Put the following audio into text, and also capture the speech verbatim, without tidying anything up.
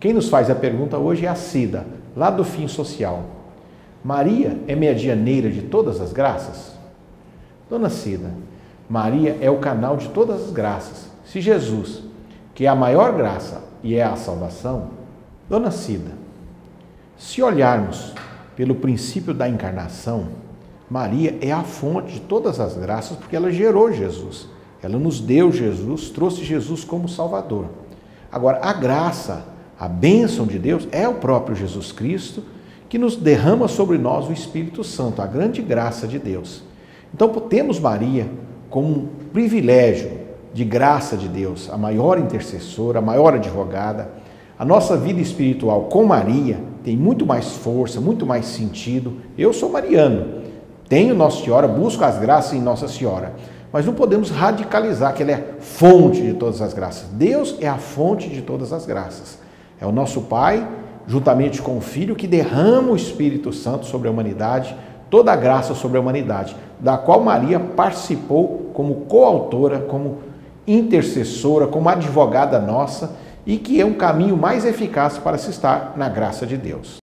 Quem nos faz a pergunta hoje é a Cida, lá do Fim Social. Maria é medianeira de todas as graças? Dona Cida, Maria é o canal de todas as graças. Se Jesus, que é a maior graça e é a salvação, Dona Cida, se olharmos pelo princípio da encarnação, Maria é a fonte de todas as graças porque ela gerou Jesus. Ela nos deu Jesus, trouxe Jesus como Salvador. Agora, a graça, a bênção de Deus é o próprio Jesus Cristo que nos derrama sobre nós o Espírito Santo, a grande graça de Deus. Então, temos Maria como um privilégio de graça de Deus, a maior intercessora, a maior advogada. A nossa vida espiritual com Maria tem muito mais força, muito mais sentido. Eu sou mariano, tenho Nossa Senhora, busco as graças em Nossa Senhora, mas não podemos radicalizar que ela é fonte de todas as graças. Deus é a fonte de todas as graças. É o nosso Pai, juntamente com o Filho, que derrama o Espírito Santo sobre a humanidade, toda a graça sobre a humanidade, da qual Maria participou como coautora, como intercessora, como advogada nossa, e que é um caminho mais eficaz para se estar na graça de Deus.